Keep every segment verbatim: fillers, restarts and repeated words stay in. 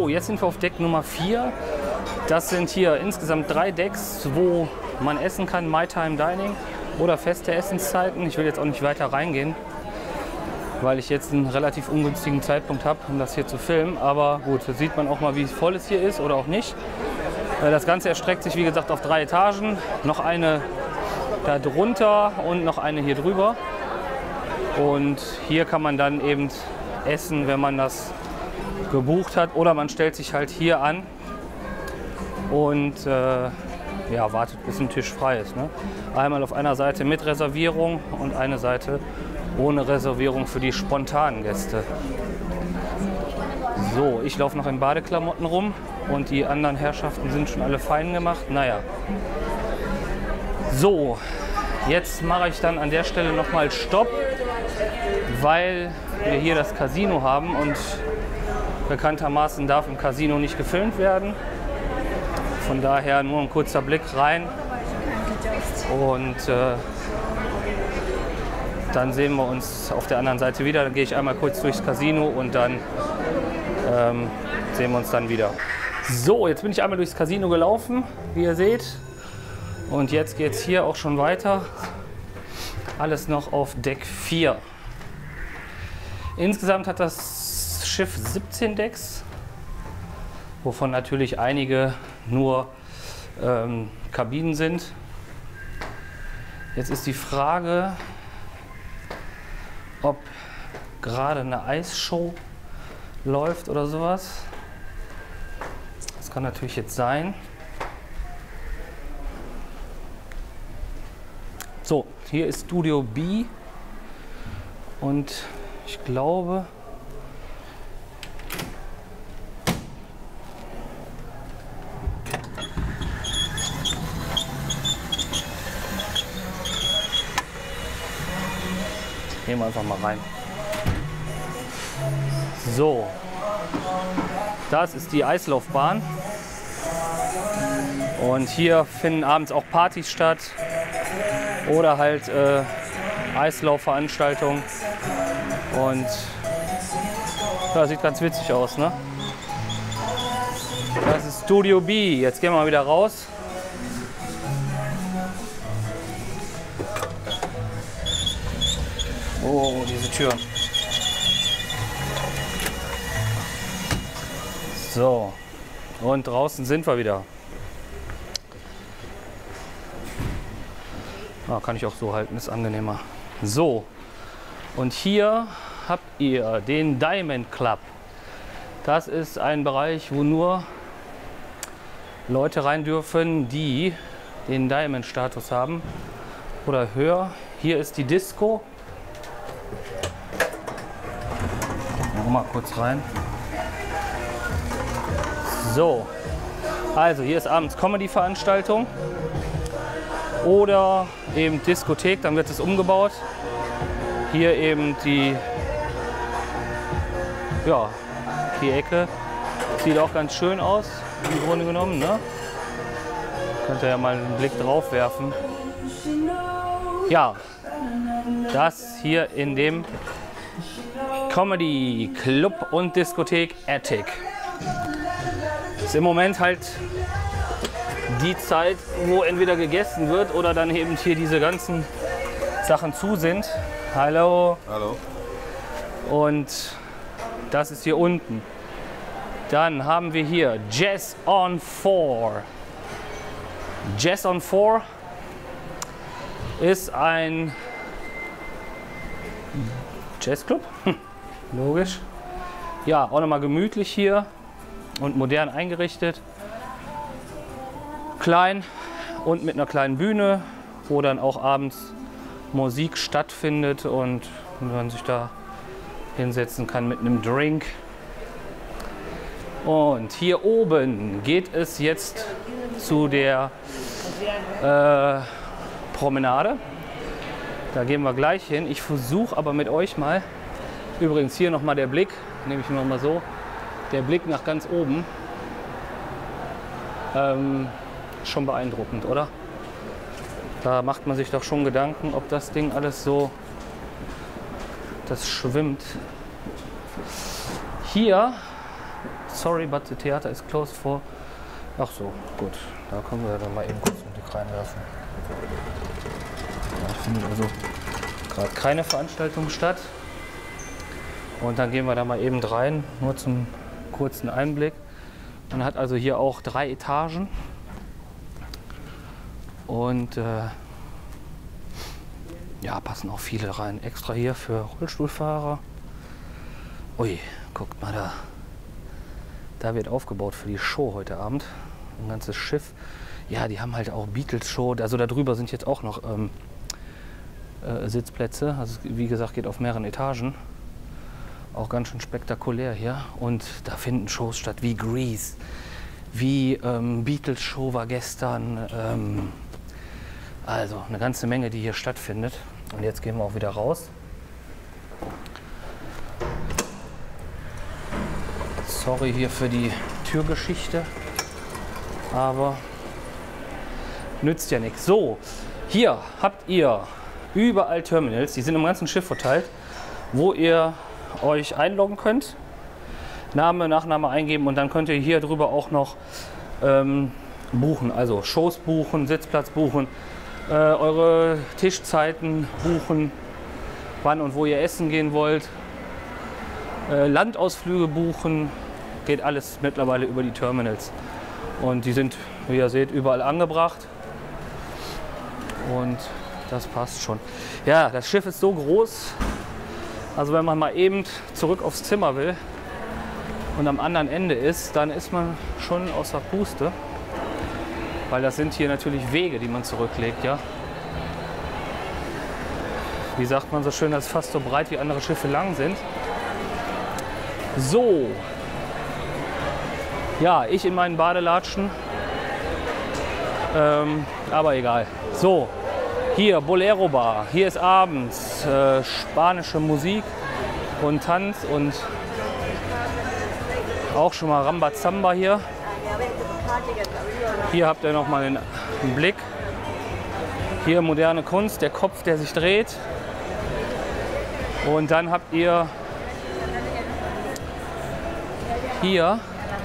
So, jetzt sind wir auf Deck Nummer vier. Das sind hier insgesamt drei Decks, wo man essen kann, My Time Dining oder feste Essenszeiten. Ich will jetzt auch nicht weiter reingehen, weil ich jetzt einen relativ ungünstigen Zeitpunkt habe, um das hier zu filmen. Aber gut, da sieht man auch mal, wie voll es hier ist oder auch nicht. Das Ganze erstreckt sich, wie gesagt, auf drei Etagen. Noch eine da drunter und noch eine hier drüber. Und hier kann man dann eben essen, wenn man das gebucht hat. Oder man stellt sich halt hier an und äh, ja, wartet, bis ein Tisch frei ist. Ne? Einmal auf einer Seite mit Reservierung und eine Seite ohne Reservierung für die spontanen Gäste. So, ich laufe noch in Badeklamotten rum und die anderen Herrschaften sind schon alle fein gemacht. Naja. So, jetzt mache ich dann an der Stelle nochmal Stopp, weil wir hier das Casino haben und bekanntermaßen darf im Casino nicht gefilmt werden. Von daher nur ein kurzer Blick rein und äh, dann sehen wir uns auf der anderen Seite wieder. Dann gehe ich einmal kurz durchs Casino und dann ähm, sehen wir uns dann wieder. So, jetzt bin ich einmal durchs Casino gelaufen, wie ihr seht. Und jetzt geht es hier auch schon weiter. Alles noch auf Deck vier. Insgesamt hat das Schiff siebzehn Decks, wovon natürlich einige nur ähm, Kabinen sind. Jetzt ist die Frage, ob gerade eine Eisshow läuft oder sowas. Das kann natürlich jetzt sein. So, hier ist Studio B und ich glaube, gehen wir einfach mal rein. So, das ist die Eislaufbahn und hier finden abends auch Partys statt oder halt äh, Eislaufveranstaltungen und ja, sieht ganz witzig aus, ne? Das ist Studio B. Jetzt gehen wir mal wieder raus. Oh, diese Tür. So, und draußen sind wir wieder. Ah, kann ich auch so halten, ist angenehmer. So, und hier habt ihr den Diamond Club. Das ist ein Bereich, wo nur Leute rein dürfen, die den Diamond-Status haben oder höher. Hier ist die Disco. Mal kurz rein. So, also hier ist abends Comedy-Veranstaltung oder eben Diskothek, dann wird es umgebaut. Hier eben die, ja, die Ecke. Sieht auch ganz schön aus, im Grunde genommen. Ne? Könnt ihr ja mal einen Blick drauf werfen. Ja, das hier in dem Comedy Club und Diskothek Attic. Ist im Moment halt die Zeit, wo entweder gegessen wird oder dann eben hier diese ganzen Sachen zu sind. Hallo. Hallo. Und das ist hier unten. Dann haben wir hier Jazz on Four. Jazz on Four ist ein Jazzclub. Logisch. Ja, auch nochmal gemütlich hier und modern eingerichtet. Klein und mit einer kleinen Bühne, wo dann auch abends Musik stattfindet und man sich da hinsetzen kann mit einem Drink. Und hier oben geht es jetzt zu der äh, Promenade. Da gehen wir gleich hin. Ich versuche aber mit euch mal, übrigens hier nochmal der Blick, nehme ich noch mal so, der Blick nach ganz oben. Ähm, schon beeindruckend, oder? Da macht man sich doch schon Gedanken, ob das Ding alles so, das schwimmt. Hier Sorry, but the theater is closed for... Ach so, gut. Da können wir dann mal eben kurz einen Blick reinwerfen. Da findet also gerade keine Veranstaltung statt. Und dann gehen wir da mal eben rein, nur zum kurzen Einblick. Man hat also hier auch drei Etagen. Und äh, ja, passen auch viele rein. Extra hier für Rollstuhlfahrer. Ui, guckt mal da. Da wird aufgebaut für die Show heute Abend. Ein ganzes Schiff. Ja, die haben halt auch Beatles-Show. Also da drüber sind jetzt auch noch ähm, äh, Sitzplätze. Also wie gesagt, geht auf mehreren Etagen. Auch ganz schön spektakulär hier. Und da finden Shows statt wie Grease. Wie ähm, Beatles-Show war gestern. Ähm, also eine ganze Menge, die hier stattfindet. Und jetzt gehen wir auch wieder raus. Sorry hier für die Türgeschichte, aber nützt ja nichts. So, hier habt ihr überall Terminals, die sind im ganzen Schiff verteilt, wo ihr euch einloggen könnt, Name, Nachname eingeben und dann könnt ihr hier drüber auch noch ähm, buchen, also Shows buchen, Sitzplatz buchen, äh, eure Tischzeiten buchen, wann und wo ihr essen gehen wollt, äh, Landausflüge buchen. Geht alles mittlerweile über die Terminals. Und die sind, wie ihr seht, überall angebracht. Und das passt schon. Ja, das Schiff ist so groß. Also wenn man mal eben zurück aufs Zimmer will und am anderen Ende ist, dann ist man schon außer Puste. Weil das sind hier natürlich Wege, die man zurücklegt, ja. Wie sagt man so schön, das ist fast so breit wie andere Schiffe lang sind. So. Ja, ich in meinen Badelatschen, ähm, aber egal. So, hier Bolero Bar, hier ist abends äh, spanische Musik und Tanz und auch schon mal Rambazamba hier. Hier habt ihr noch mal einen, einen Blick. Hier moderne Kunst, der Kopf, der sich dreht. Und dann habt ihr hier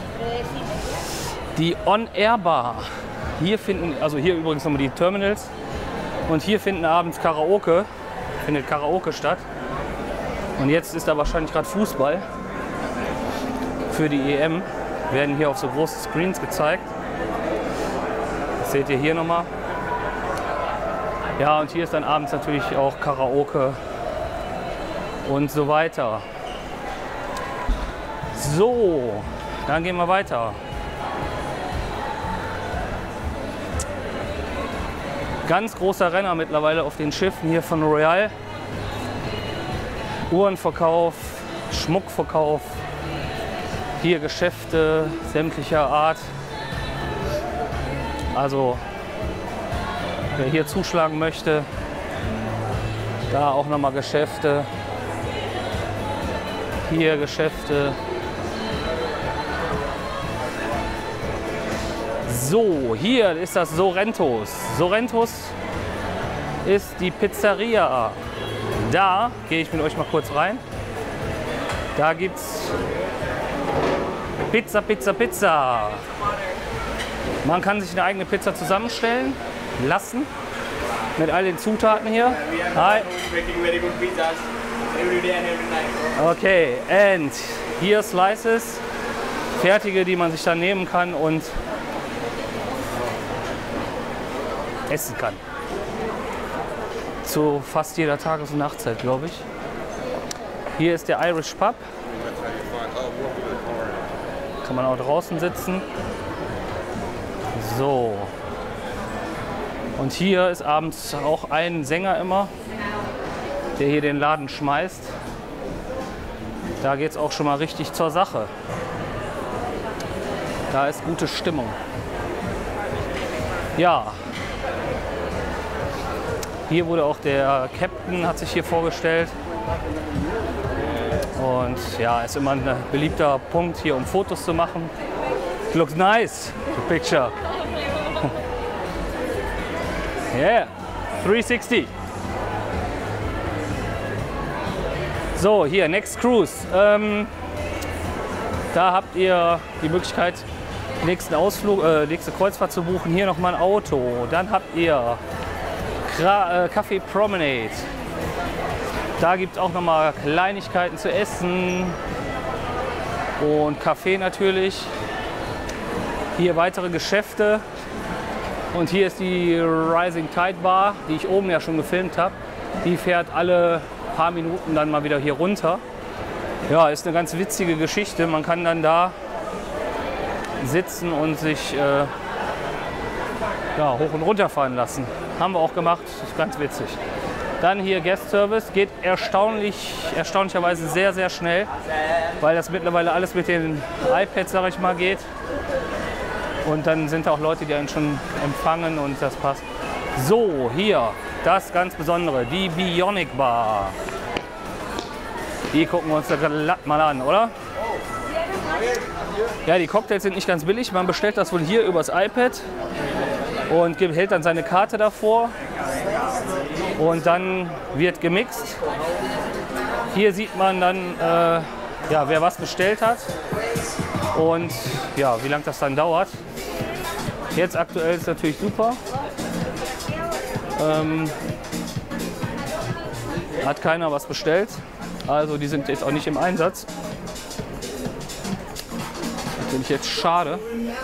die On-Air-Bar. Hier finden, also hier übrigens nochmal die Terminals. Und hier finden abends Karaoke, findet Karaoke statt. Und jetzt ist da wahrscheinlich gerade Fußball für die E M. Werden hier auf so großen Screens gezeigt. Das seht ihr hier nochmal. Ja, und hier ist dann abends natürlich auch Karaoke und so weiter. So, dann gehen wir weiter. Ganz großer Renner mittlerweile auf den Schiffen hier von Royal. Uhrenverkauf, Schmuckverkauf, hier Geschäfte sämtlicher Art. Also wer hier zuschlagen möchte, da auch nochmal Geschäfte. Hier Geschäfte. So, hier ist das Sorrentos. Sorrentos ist die Pizzeria. Da gehe ich mit euch mal kurz rein. Da gibt es Pizza, Pizza, Pizza. Man kann sich eine eigene Pizza zusammenstellen lassen. Mit all den Zutaten hier. Hi. Okay, and hier Slices. Fertige, die man sich dann nehmen kann und essen kann. Zu fast jeder Tages- und Nachtzeit, glaube ich. Hier ist der Irish Pub. Kann man auch draußen sitzen. So. Und hier ist abends auch ein Sänger immer, der hier den Laden schmeißt. Da geht es auch schon mal richtig zur Sache. Da ist gute Stimmung. Ja. Hier wurde auch der Captain, hat sich hier vorgestellt. Und ja, ist immer ein beliebter Punkt hier, um Fotos zu machen. It looks nice, the picture. Yeah, dreihundertsechzig. So, hier, Next Cruise. Ähm, Da habt ihr die Möglichkeit, nächsten Ausflug, äh, nächste Kreuzfahrt zu buchen. Hier nochmal ein Auto. Dann habt ihr Kra äh, Café Promenade. Da gibt es auch nochmal Kleinigkeiten zu essen und Kaffee natürlich. Hier weitere Geschäfte. Und hier ist die Rising Tide Bar, die ich oben ja schon gefilmt habe. Die fährt alle paar Minuten dann mal wieder hier runter. Ja, ist eine ganz witzige Geschichte. Man kann dann da sitzen und sich äh, ja, hoch und runter fahren lassen. Haben wir auch gemacht, ist ganz witzig. Dann hier Guest Service, geht erstaunlich, erstaunlicherweise sehr, sehr schnell, weil das mittlerweile alles mit den iPads, sag ich mal, geht. Und dann sind auch Leute, die einen schon empfangen und das passt. So, hier, das ganz Besondere, die Bionic Bar. Die gucken wir uns da glatt mal an, oder? Ja, die Cocktails sind nicht ganz billig. Man bestellt das wohl hier übers iPad und hält dann seine Karte davor. Und dann wird gemixt. Hier sieht man dann, äh, ja, wer was bestellt hat und ja, wie lange das dann dauert. Jetzt aktuell ist natürlich super. Ähm, hat keiner was bestellt. Also die sind jetzt auch nicht im Einsatz. Natürlich jetzt schade.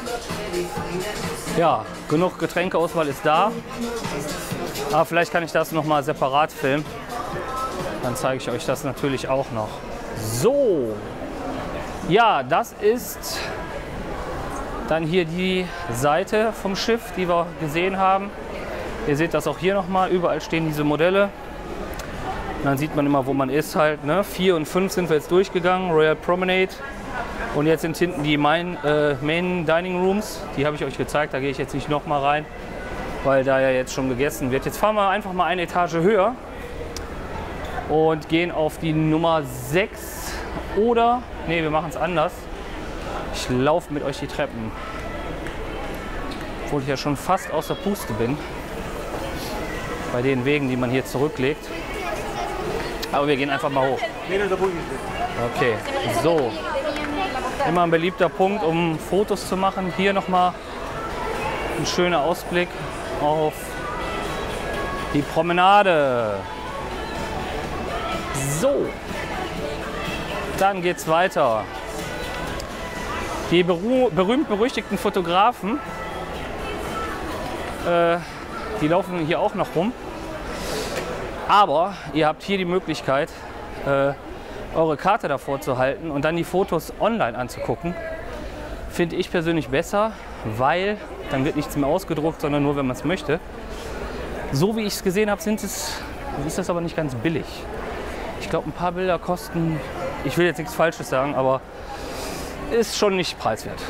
Ja, genug Getränkeauswahl ist da. Aber vielleicht kann ich das noch mal separat filmen. Dann zeige ich euch das natürlich auch noch. So. Ja, das ist dann hier die Seite vom Schiff, die wir gesehen haben. Ihr seht das auch hier noch mal. Überall stehen diese Modelle. Und dann sieht man immer, wo man ist halt. Ne? vier und fünf sind wir jetzt durchgegangen, Royal Promenade. Und jetzt sind hinten die Main, äh, Main Dining Rooms. Die habe ich euch gezeigt, da gehe ich jetzt nicht noch mal rein, weil da ja jetzt schon gegessen wird. Jetzt fahren wir einfach mal eine Etage höher und gehen auf die Nummer sechs. Oder, nee, wir machen es anders. Ich laufe mit euch die Treppen. Obwohl ich ja schon fast außer Puste bin. Bei den Wegen, die man hier zurücklegt. Aber wir gehen einfach mal hoch. Okay, so. Immer ein beliebter Punkt, um Fotos zu machen. Hier nochmal ein schöner Ausblick auf die Promenade. So. Dann geht's weiter. Die berühmt-berüchtigten Fotografen, äh, die laufen hier auch noch rum. Aber ihr habt hier die Möglichkeit, äh, eure Karte davor zu halten und dann die Fotos online anzugucken. Finde ich persönlich besser, weil dann wird nichts mehr ausgedruckt, sondern nur, wenn man es möchte. So wie ich es gesehen habe, sind es, ist das aber nicht ganz billig. Ich glaube, ein paar Bilder kosten, ich will jetzt nichts Falsches sagen, aber ist schon nicht preiswert.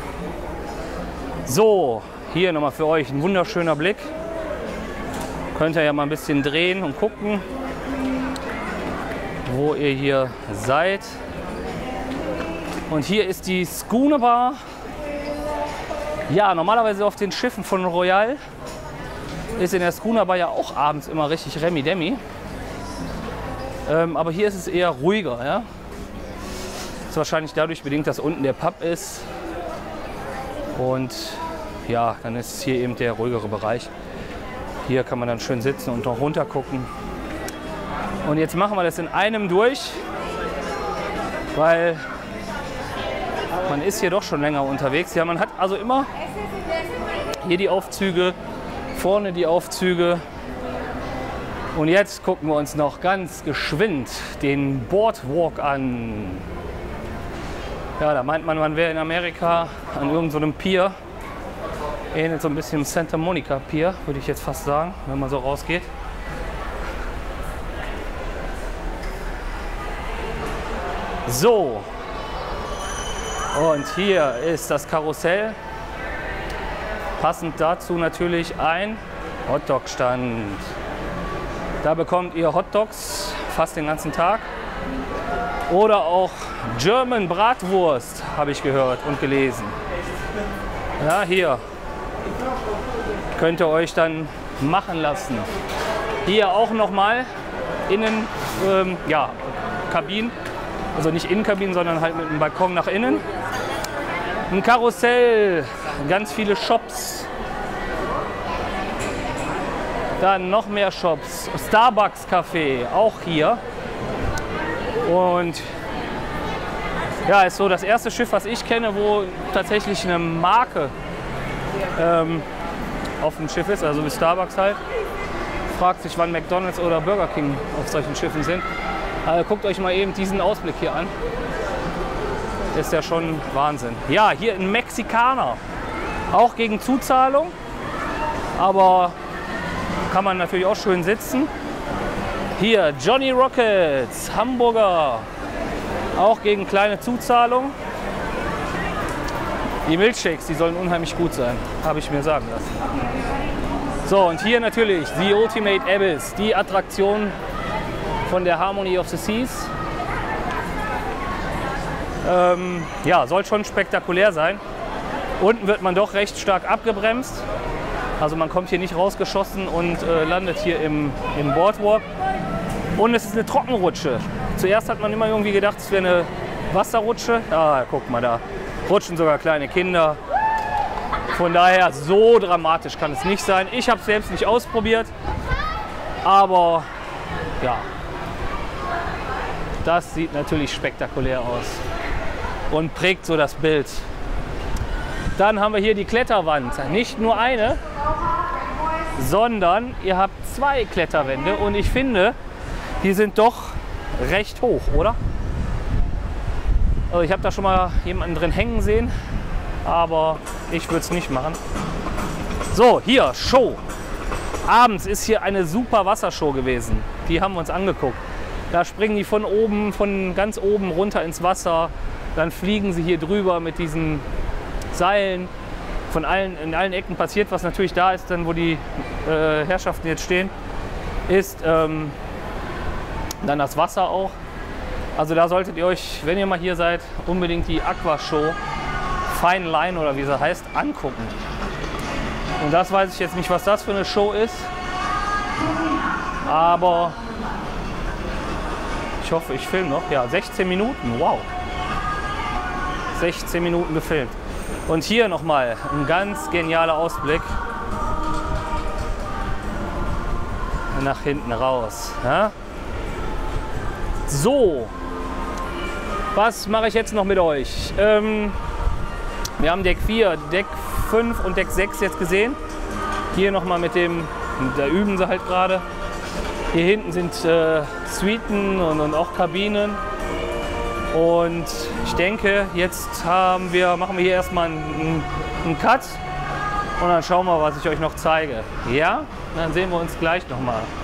So, hier nochmal für euch ein wunderschöner Blick. Könnt ihr ja mal ein bisschen drehen und gucken, wo ihr hier seid. Und hier ist die Schooner Bar. Ja, normalerweise auf den Schiffen von Royal ist in der Schooner Bar ja auch abends immer richtig Remi-Demi. Ähm, aber hier ist es eher ruhiger. Ja? Ist wahrscheinlich dadurch bedingt, dass unten der Pub ist. Und ja, dann ist es hier eben der ruhigere Bereich. Hier kann man dann schön sitzen und noch runter gucken. Und jetzt machen wir das in einem durch, weil man ist hier doch schon länger unterwegs. Ja, man hat also immer hier die Aufzüge, vorne die Aufzüge. Und jetzt gucken wir uns noch ganz geschwind den Boardwalk an. Ja, da meint man, man wäre in Amerika an irgendeinem Pier. Ähnelt so ein bisschen Santa Monica Pier, würde ich jetzt fast sagen, wenn man so rausgeht. So, und hier ist das Karussell. Passend dazu natürlich ein Hotdog-Stand. Da bekommt ihr Hotdogs fast den ganzen Tag. Oder auch German Bratwurst, habe ich gehört und gelesen. Ja, hier könnt ihr euch dann machen lassen. Hier auch nochmal innen, ähm, ja, Kabinen. Also nicht Innenkabinen, sondern halt mit einem Balkon nach innen. Ein Karussell, ganz viele Shops. Dann noch mehr Shops. Starbucks Café, auch hier. Und ja, ist so das erste Schiff, was ich kenne, wo tatsächlich eine Marke ähm, auf dem Schiff ist, also wie Starbucks halt. Fragt sich, wann McDonald's oder Burger King auf solchen Schiffen sind. Also guckt euch mal eben diesen Ausblick hier an. Ist ja schon Wahnsinn. Ja, hier ein Mexikaner. Auch gegen Zuzahlung. Aber kann man natürlich auch schön sitzen. Hier Johnny Rockets, Hamburger. Auch gegen kleine Zuzahlung. Die Milkshakes, die sollen unheimlich gut sein. Habe ich mir sagen lassen. So, und hier natürlich The Ultimate Abyss. Die Attraktion von der Harmony of the Seas. Ähm, ja, soll schon spektakulär sein. Unten wird man doch recht stark abgebremst. Also man kommt hier nicht rausgeschossen und äh, landet hier im, im Boardwalk. Und es ist eine Trockenrutsche. Zuerst hat man immer irgendwie gedacht, es wäre eine Wasserrutsche. Ah, guck mal da. Rutschen sogar kleine Kinder. Von daher, so dramatisch kann es nicht sein. Ich habe es selbst nicht ausprobiert. Aber ja, das sieht natürlich spektakulär aus. Und prägt so das Bild. Dann haben wir hier die Kletterwand. Nicht nur eine, sondern ihr habt zwei Kletterwände. Und ich finde, die sind doch recht hoch, oder? Also ich habe da schon mal jemanden drin hängen sehen, aber ich würde es nicht machen. So, hier, Show. Abends ist hier eine super Wassershow gewesen. Die haben wir uns angeguckt. Da springen die von oben, von ganz oben runter ins Wasser. Dann fliegen sie hier drüber mit diesen Seilen. Von allen, in allen Ecken passiert, was natürlich da ist, dann wo die äh, Herrschaften jetzt stehen, ist ähm, dann das Wasser auch. Also da solltet ihr euch, wenn ihr mal hier seid, unbedingt die Aquashow Fine Line oder wie sie heißt, angucken. Und das weiß ich jetzt nicht, was das für eine Show ist. Aber ich hoffe, ich filme noch. Ja, sechzehn Minuten, wow. sechzehn Minuten gefilmt. Und hier nochmal ein ganz genialer Ausblick nach hinten raus. Ja? So, was mache ich jetzt noch mit euch? Ähm, wir haben Deck vier, Deck fünf und Deck sechs jetzt gesehen. Hier nochmal mit dem, da üben sie halt gerade. Hier hinten sind äh, Suiten und, und auch Kabinen. Und ich denke, jetzt haben wir, machen wir hier erstmal einen, einen Cut und dann schauen wir, was ich euch noch zeige. Ja, dann sehen wir uns gleich nochmal.